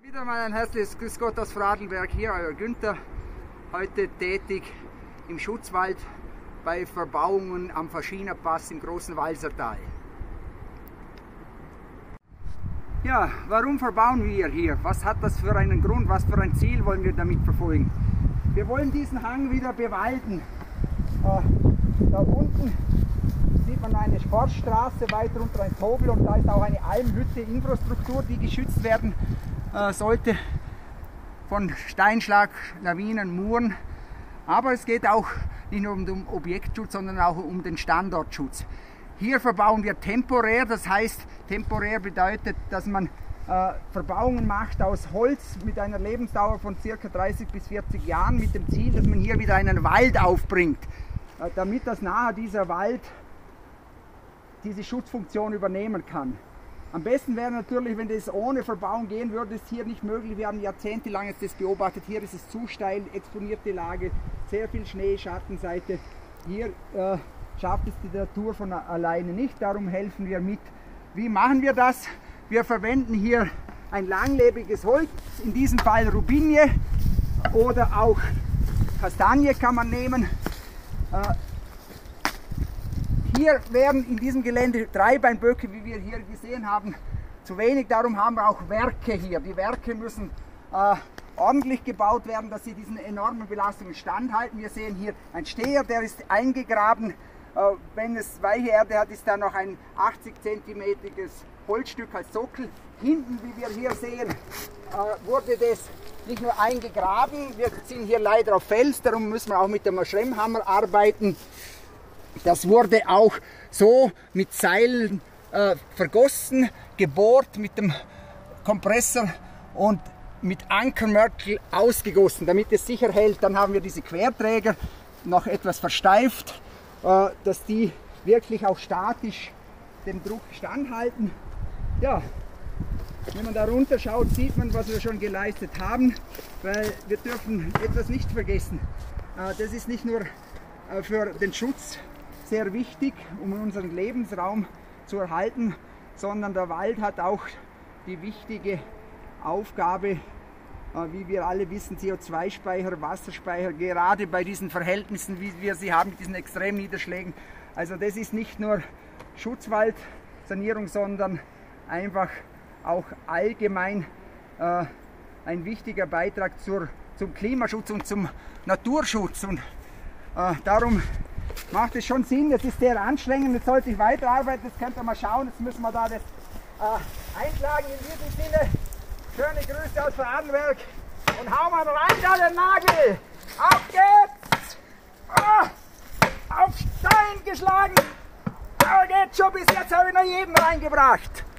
Wieder mal ein herzliches Grüß Gott aus Vorarlberg, hier euer Günther, heute tätig im Schutzwald bei Verbauungen am Faschiner Pass im großen Walsertal. Ja, warum verbauen wir hier? Was hat das für einen Grund? Was für ein Ziel wollen wir damit verfolgen? Wir wollen diesen Hang wieder bewalden. Da unten sieht man eine Forststraße, weiter unter ein Tobel, und da ist auch eine Almhütte, Infrastruktur, die geschützt werden sollte von Steinschlag, Lawinen, Muren. Aber es geht auch nicht nur um den Objektschutz, sondern auch um den Standortschutz. Hier verbauen wir temporär, das heißt, temporär bedeutet, dass man Verbauungen macht aus Holz mit einer Lebensdauer von ca. 30 bis 40 Jahren mit dem Ziel, dass man hier wieder einen Wald aufbringt, damit das nahe dieser Wald diese Schutzfunktion übernehmen kann. Am besten wäre natürlich, wenn das ohne Verbauung gehen würde, ist hier nicht möglich. Wir haben jahrzehntelang das beobachtet. Hier ist es zu steil, exponierte Lage, sehr viel Schnee, Schattenseite. Hier schafft es die Natur von alleine nicht, darum helfen wir mit. Wie machen wir das? Wir verwenden hier ein langlebiges Holz, in diesem Fall Rubinie oder auch Kastanie kann man nehmen. Hier wären in diesem Gelände Dreibeinböcke, wie wir hier gesehen haben, zu wenig. Darum haben wir auch Werke hier. Die Werke müssen ordentlich gebaut werden, dass sie diesen enormen Belastungen standhalten. Wir sehen hier einen Steher, der ist eingegraben. Wenn es weiche Erde hat, ist da noch ein 80 cm Holzstück als Sockel. Hinten, wie wir hier sehen, wurde das nicht nur eingegraben. Wir sind hier leider auf Fels, darum müssen wir auch mit dem Schremmhammer arbeiten. Das wurde auch so mit Seilen vergossen, gebohrt mit dem Kompressor und mit Ankermörtel ausgegossen, damit es sicher hält. Dann haben wir diese Querträger noch etwas versteift, dass die wirklich auch statisch dem Druck standhalten. Ja, wenn man da runter schaut, sieht man, was wir schon geleistet haben, weil wir dürfen etwas nicht vergessen. Das ist nicht nur für den Schutz sehr wichtig, um unseren Lebensraum zu erhalten, sondern der Wald hat auch die wichtige Aufgabe, wie wir alle wissen, CO2-Speicher, Wasserspeicher, gerade bei diesen Verhältnissen, wie wir sie haben, mit diesen Extremniederschlägen. Also das ist nicht nur Schutzwaldsanierung, sondern einfach auch allgemein ein wichtiger Beitrag zum Klimaschutz und zum Naturschutz. Und darum macht es schon Sinn. Jetzt ist sehr anstrengend, jetzt sollte ich weiterarbeiten, jetzt könnt ihr mal schauen, jetzt müssen wir da das einschlagen. In diesem Sinne, schöne Grüße aus Vorarlberg und hau mal rein da den Nagel! Auf geht's! Auf Stein geschlagen! Aber geht schon, bis jetzt habe ich noch jeden reingebracht!